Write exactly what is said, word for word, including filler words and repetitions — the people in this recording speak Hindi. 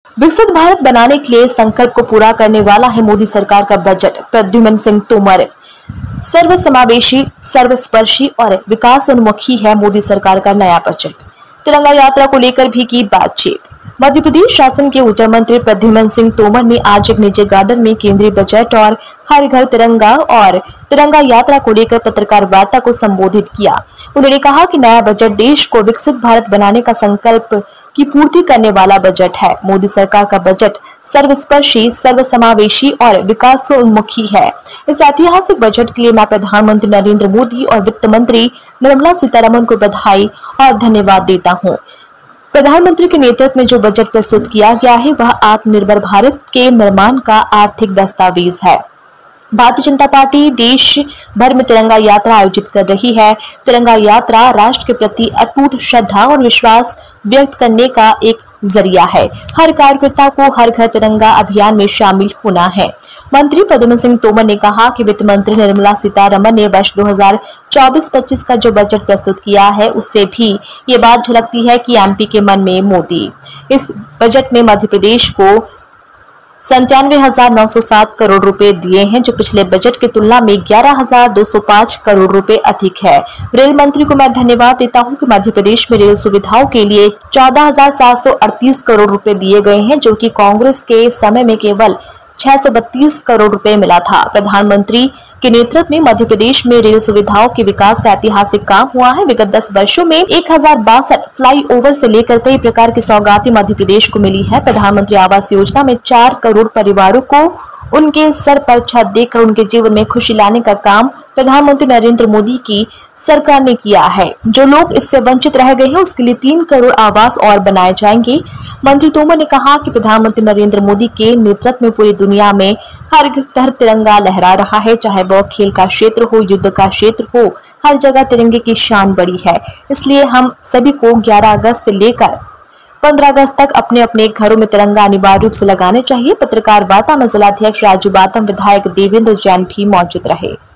विकसित भारत बनाने के लिए संकल्प को पूरा करने वाला है मोदी सरकार का बजट। प्रद्युम्न सिंह तोमर। सर्वसमावेशी, सर्वस्पर्शी और विकासोन्मुखी है मोदी सरकार का नया बजट। तिरंगा यात्रा को लेकर भी की बातचीत। मध्य प्रदेश शासन के ऊर्जा मंत्री प्रद्युम्न सिंह तोमर ने आज एक निजी गार्डन में केंद्रीय बजट और हर घर तिरंगा और तिरंगा यात्रा को लेकर पत्रकार वार्ता को संबोधित किया। उन्होंने कहा कि नया बजट देश को विकसित भारत बनाने का संकल्प की पूर्ति करने वाला बजट है। मोदी सरकार का बजट सर्वस्पर्शी, सर्वसमावेशी और विकासोन्मुखी है। इस ऐतिहासिक बजट के लिए मैं प्रधानमंत्री नरेंद्र मोदी और वित्त मंत्री निर्मला सीतारमण को बधाई और धन्यवाद देता हूँ। प्रधानमंत्री के नेतृत्व में जो बजट प्रस्तुत किया गया है वह आत्मनिर्भर भारत के निर्माण का आर्थिक दस्तावेज है। भारतीय जनता पार्टी देश भर में तिरंगा यात्रा आयोजित कर रही है। तिरंगा यात्रा राष्ट्र के प्रति अटूट श्रद्धा और विश्वास व्यक्त करने का एक जरिया है। हर कार्यकर्ता को हर घर तिरंगा अभियान में शामिल होना है। मंत्री प्रद्युम्न सिंह तोमर ने कहा कि वित्त मंत्री निर्मला सीतारमण ने वर्ष दो हज़ार चौबीस पच्चीस का जो बजट प्रस्तुत किया है उससे भी ये बात झलकती है कि एमपी के मन में मोदी। इस बजट में मध्य प्रदेश को संतानवे हजार नौ सौ सात करोड़ रुपए दिए हैं, जो पिछले बजट की तुलना में ग्यारह हजार दो सौ पाँच करोड़ रुपए अधिक है। रेल मंत्री को मैं धन्यवाद देता हूं कि मध्य प्रदेश में रेल सुविधाओं के लिए चौदह हजार सात सौ अड़तीस करोड़ रुपए दिए गए हैं, जो कि कांग्रेस के समय में केवल छह सौ बत्तीस करोड़ रुपए मिला था। प्रधानमंत्री के नेतृत्व में मध्य प्रदेश में रेल सुविधाओं के विकास का ऐतिहासिक काम हुआ है। विगत दस वर्षों में एक हजार बासठ फ्लाईओवर से लेकर कई प्रकार की सौगातें मध्य प्रदेश को मिली है। प्रधानमंत्री आवास योजना में चार करोड़ परिवारों को उनके सर पर छत देकर उनके जीवन में खुशी लाने का काम प्रधानमंत्री नरेंद्र मोदी की सरकार ने किया है। जो लोग इससे वंचित रह गए हैं उसके लिए तीन करोड़ आवास और बनाए जाएंगे। मंत्री तोमर ने कहा कि प्रधानमंत्री नरेंद्र मोदी के नेतृत्व में पूरी दुनिया में हर घर तिरंगा लहरा रहा है, चाहे वह खेल का क्षेत्र हो, युद्ध का क्षेत्र हो, हर जगह तिरंगे की शान बड़ी है। इसलिए हम सभी को ग्यारह अगस्त से लेकर पंद्रह अगस्त तक अपने अपने घरों में तिरंगा अनिवार्य रूप से लगाने चाहिए। पत्रकार वार्ता में जिलाध्यक्ष राजू बातम, विधायक देवेंद्र जैन भी मौजूद रहे।